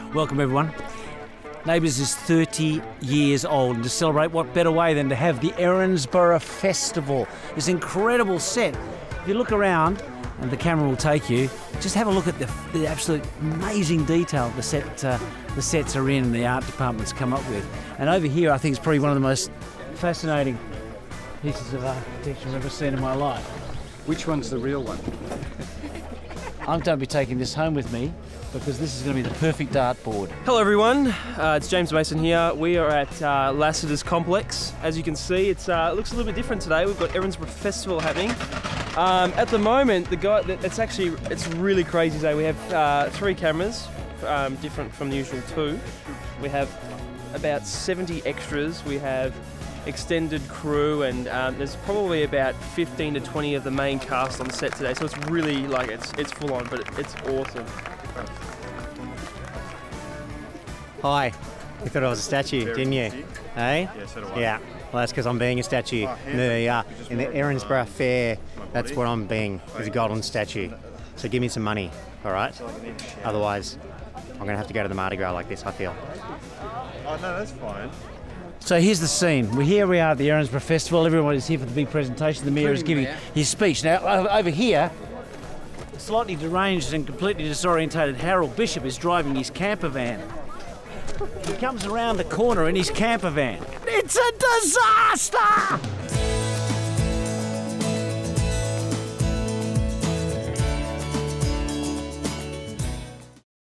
Welcome everyone. Neighbours is 30 years old, and to celebrate, what better way than to have the Erinsborough Festival. This incredible set. If you look around, and the camera will take you, just have a look at the absolute amazing detail the sets are in and the art department's come up with. And over here I think it's probably one of the most fascinating pieces of architecture I've ever seen in my life. Which one's the real one? I'm going to be taking this home with me because this is going to be the perfect dartboard. Hello everyone, it's James Mason here. We are at Lassiter's Complex. As you can see, it looks a little bit different today. We've got Erinsborough Festival happening. At the moment, it's really crazy today. We have 3 cameras, different from the usual 2. We have about 70 extras. We have extended crew, and there's probably about 15 to 20 of the main cast on set today. So it's really it's full on, but it's awesome. Hi, you thought I was a statue, didn't you? Hey? Yeah, so do I. Yeah, well that's because I'm being a statue. In the Erinsborough Fair, that's what I'm being, is a golden statue. So give me some money, all right? Otherwise, I'm going to have to go to the Mardi Gras like this, I feel. Oh, no, that's fine. So here's the scene. We are at the Erinsborough Festival. Everyone is here for the big presentation. The Mayor is giving his speech. Now, over here, slightly deranged and completely disorientated Harold Bishop is driving his camper van. He comes around the corner in his camper van. It's a disaster!